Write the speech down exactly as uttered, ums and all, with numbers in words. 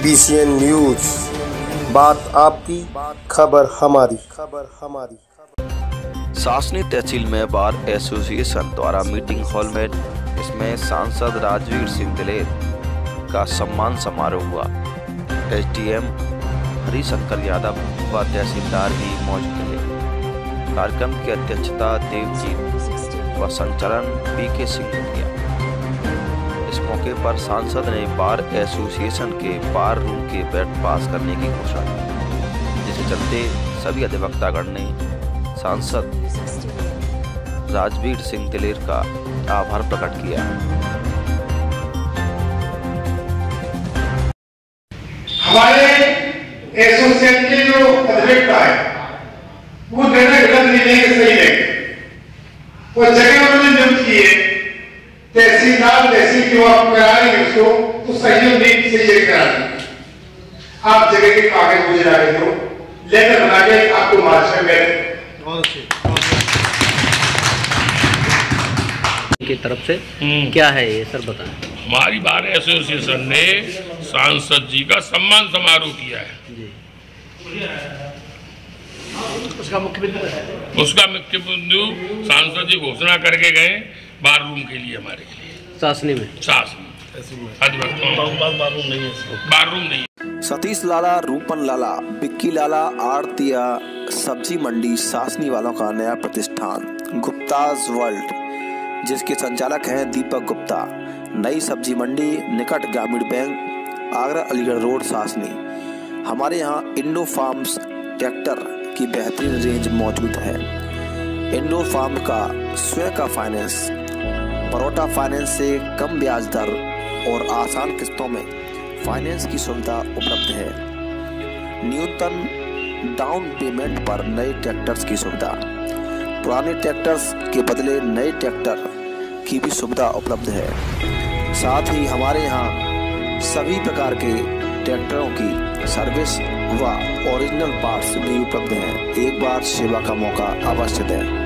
B C N news, बात आपकी, खबर हमारी। खबर हमारी सासनी तहसील में बार एसोसिएशन द्वारा मीटिंग हॉल में इसमें सांसद राजवीर सिंह दिलेर का सम्मान समारोह हुआ। S D M Harishankar Yadav व तहसीलदार भी मौजूद थे। कार्यक्रम की अध्यक्षता देवजीत व संचालन पी के सिंह ने किया। इस मौके पर सांसद ने बार एसोसिएशन के बार रूम के बेड पास करने की घोषणा की, जिसके चलते सभी अधिवक्तागण ने सांसद राजवीर सिंह दिलेर का आभार प्रकट किया। हमारे एसोसिएशन के जो अधिवक्ता है वो निर्णय गलत नहीं लेंगे, सही लेंगे। वो जगह उन्होंने नियुक्त की है, तहसीलदार तहसील की आप कराएंगे उसको तो सही नहीं सही जगह करा देंगे। आप जगह के कागज मुझे ला दो, लेटर बना के आपको मार्च में की तरफ से क्या है ये सर बताएं। हमारी बार एसोसिएशन ने सांसद जी का सम्मान समारोह किया है जी। उसका मुख्य बिंदु उसका मुख्य बिंदु सांसद जी घोषणा करके गए बार रूम के लिए, हमारे के लिए सासनी में सासनी बार रूम नहीं है, बार रूम नहीं। सतीश लाला, रूपन लाला, बिक्की लाला, आरतिया सब्जी मंडी सासनी वालों का नया प्रतिष्ठान गुप्ताज वर्ल्ड, जिसके संचालक हैं दीपक गुप्ता। नई सब्जी मंडी निकट ग्रामीण बैंक, आगरा अलीगढ़ रोड, सासनी। हमारे यहाँ इंडो फार्म्स ट्रैक्टर की बेहतरीन रेंज मौजूद है। इंडो फार्म का स्वयं का फाइनेंस, बरोडा फाइनेंस से कम ब्याज दर और आसान किस्तों में फाइनेंस की सुविधा उपलब्ध है। न्यूनतम डाउन पेमेंट पर नए ट्रैक्टर्स की सुविधा, पुराने ट्रैक्टर्स के बदले नए ट्रैक्टर की भी सुविधा उपलब्ध है। साथ ही हमारे यहाँ सभी प्रकार के ट्रैक्टरों की सर्विस व ओरिजिनल पार्ट्स भी उपलब्ध हैं। एक बार सेवा का मौका अवश्य दें।